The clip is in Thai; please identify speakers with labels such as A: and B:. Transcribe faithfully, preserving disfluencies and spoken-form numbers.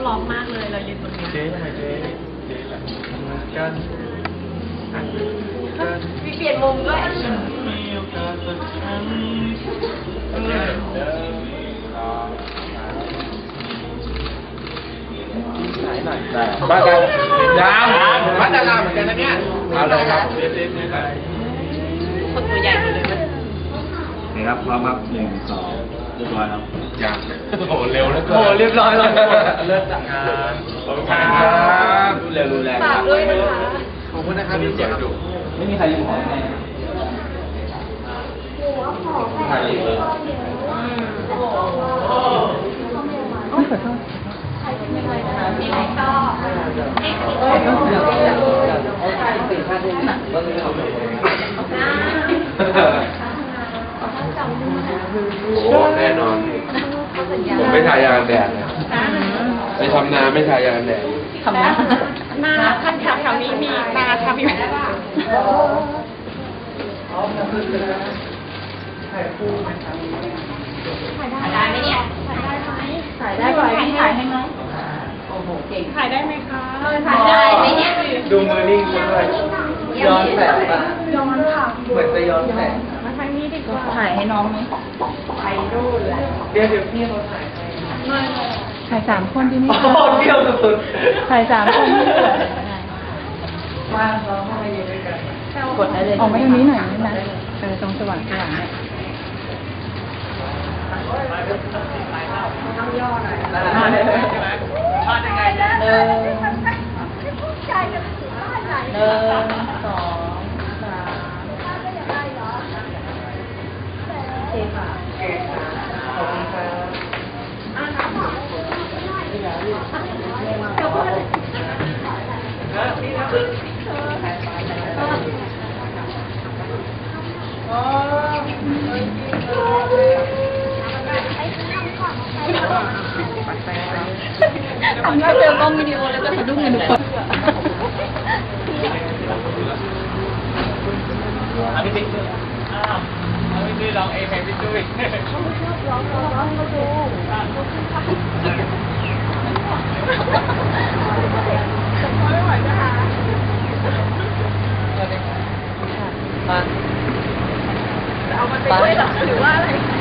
A: ร้องมากเลยเรายืนตรงนี้
B: เจ๊ทำไมเจ๊เจ๊ล่ะทำงานกัน
A: มีเปลี่ยนมุมด้วย
B: มีโอกาสสักครั้งเดินเดินไหนหน่อยได้บ้านกันยาวบ้านดาราเหมือนกันนะเนี่ยเอาเลยครับเจ๊เจ๊เจ๊ไป
A: คนตัวใหญ่เลยมัน
C: นี่ครับพร้อมครับหนึ่งสองเรียบร้อยครับ
B: ยังโอ้เร็วแล้วก็
C: โอ้เรียบร้อยแล้ว
B: เริ่มจากงานขอบคุณครับเร็วแรง
A: ฝากด้วยนะคะ
B: ขอบคุณนะครับที่เสียงดุ
C: ไม่มีใครยืมของให้ถ่ายอีกเลย
A: มีใครชอบเอ็กซ์โ
B: อ้แน่นอนผมไม่ทายากันแดดเลยไปทำนาไม่ทายากันแดด
A: ทำนานาท่านแถวแถวนี้มีนาทำอยู่ถ่ายได้ไหมเนี่ยถ่ายได้ไหมถ่ายได้ก่อนพี่ถ่ายให้ไหมโอ้โหเก่งถ่ายได้ไหมคะถ่ายได้ไหมเนี่ย
B: ดูมือนิ่งด้วยย้อนแสงป่ะ
A: ย้อนค่ะ
B: เหมือนจะย้อนแสง
A: มาทางนี้ดีกว่าถ่ายให้น้องไหมถ่ายรูปเลย
B: เดี๋ยวเดี๋ยวพี่เขาถ่าย
A: ถ่ายสามคนดีไหม
B: โอ้เที่ยวสุด
A: ๆถ่ายสามคน
B: มาเราเข้าไปยืนด้วยกัน
A: กดได้เลยออกมาตรงนี้หน่อยนี่นะเออตรงสว่างสว่างเนี่ยต้องย่อหน่อยมาเลยใช่ไหมทอดยังไงเดินเดินสองสามโอเคค่ะ
B: ขอบคุณครับ
A: ทำหน้าเจอกล้องวิดีโอแล้วก็สะดุ้งกันทุกคน
B: อันนี้ติ๊กอ้าวอันนี้ติ๊กลองเอเพนพี่จุ้ย
A: ร้องร้องร้องมาดูไม่ไหวนะคะ
B: มา
A: เอามาเป็นหรือว่าอะไร